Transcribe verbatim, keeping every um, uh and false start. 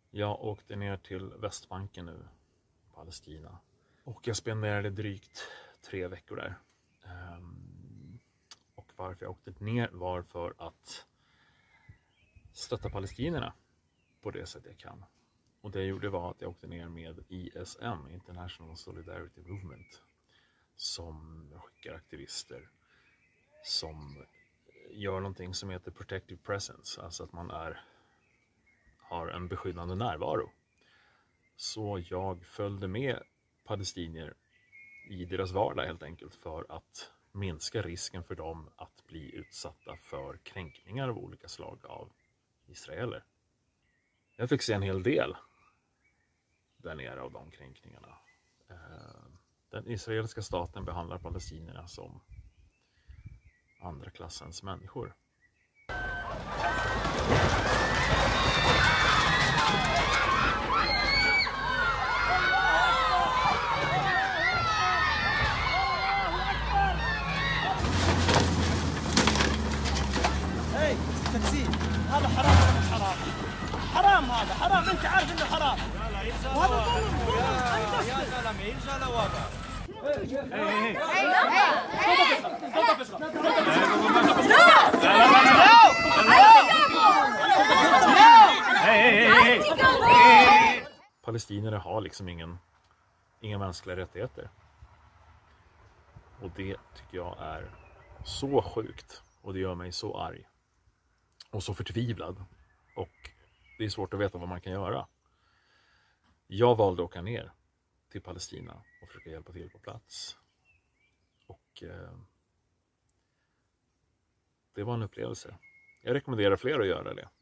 Jag åkte ner till Västbanken nu, Palestina. Och jag spenderade drygt tre veckor där. Um, och varför jag åkte ner var för att stötta palestinierna på det sätt jag kan. Och det jag gjorde var att jag åkte ner med I S M, International Solidarity Movement, som skickar aktivister som gör någonting som heter Protective Presence, alltså att man är, har en beskyddande närvaro. Så jag följde med palestinier i deras vardag helt enkelt för att minska risken för dem att bli utsatta för kränkningar av olika slag av israeler. Jag fick se en hel del där nere av de kränkningarna. Den israeliska staten behandlar palestinierna som andra klassens människor. Hej, taxi! هذا حرام ولا مش حرام؟ حرام هذا، حرام انت عارف انه حرام. وهذا ظلم ظلم يا زلمه يرجع لوضع. Palestinierna har liksom ingen, inga mänskliga rättigheter. Och det tycker jag är så sjukt. Och det gör mig så arg. Och så förtvivlad. Och det är svårt att veta vad man kan göra. Jag valde att åka ner till Palestina och försöka hjälpa till på plats. Och eh, det var en upplevelse. Jag rekommenderar fler att göra det.